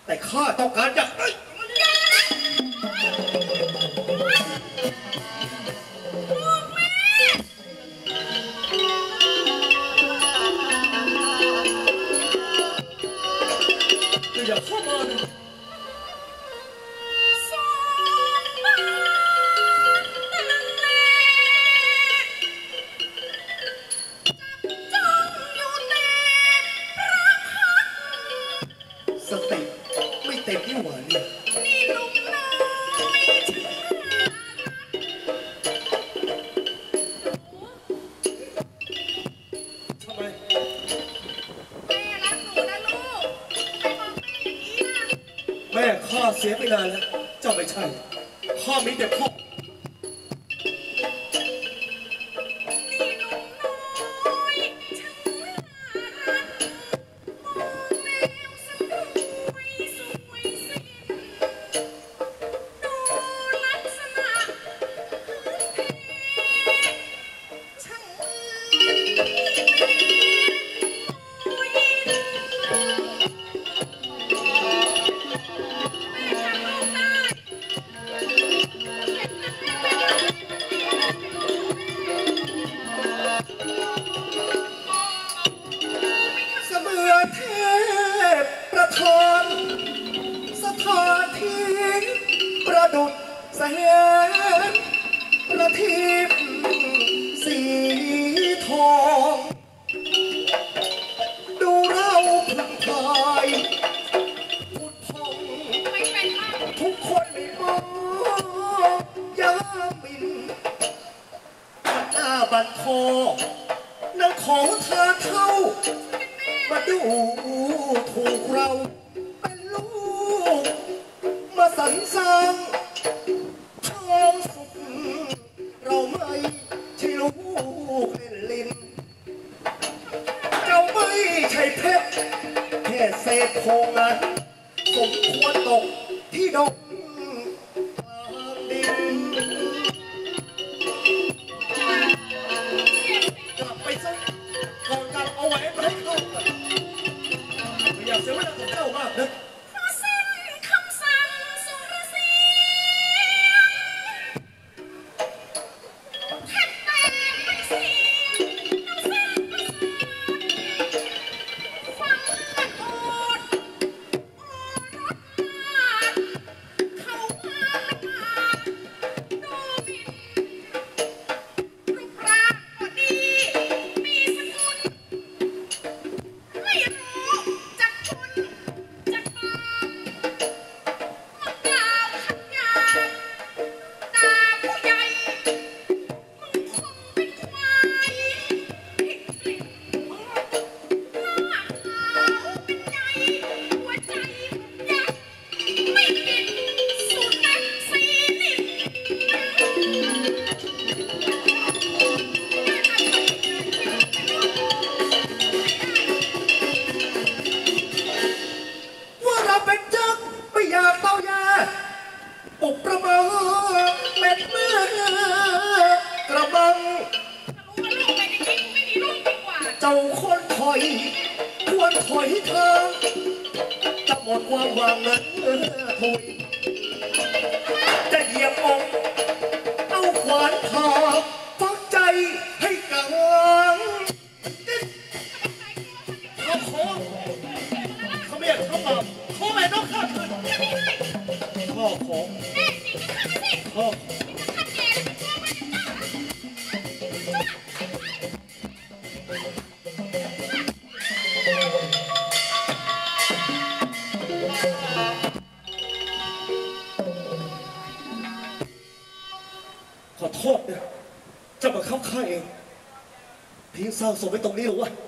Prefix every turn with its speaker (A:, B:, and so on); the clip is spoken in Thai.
A: แต่ข้าต้องการจะอย่าเข้ามาสติไม่เต็มที่หวานเนี่ยนี่ลุงน้อยทำไมแม่รักหนูนะลูกไปบอกแม่อย่างนี้นะแม่ข้าเสียไปนานแล้วเจ้าไม่ใช่ข้ามีแต่พ่อสถานที่ประดุจแสงประทีปสีทองดูเราพึงพายพุทธพงทุกคนไม่มองยามินบัดหน้าบัดคอนางขอทาเท่ามาดูถูกเราเป็นลูกมาสรรสร้างทองสุขเราไม่ใช่ลูกเล่นลิ้นเราไม่ใช่เพชรแค่เศษทองนั้นสมควรตกที่ดงกลางดินกลับไปซะก่อนกลับเอาไว้ให้เข้ากันไม่อยากเสียเวลากับเจ้ามากนะอุปมาเป็นเมื่อกระบังเจ้าคนถอยควรถอยทางจะหมดความหวังนั้นถุยจะเหยียบอกเอาขวานผ่าฟักใจให้กังเขาขอเขาไม่อยากเขาบอกเขาไม่ต้องฆ่าเธอพ่อของพ่อขอโทษนะจะมาเข้าค่ายเองทิ้งเศร้าศพไว้ตรงนี้หรือวะ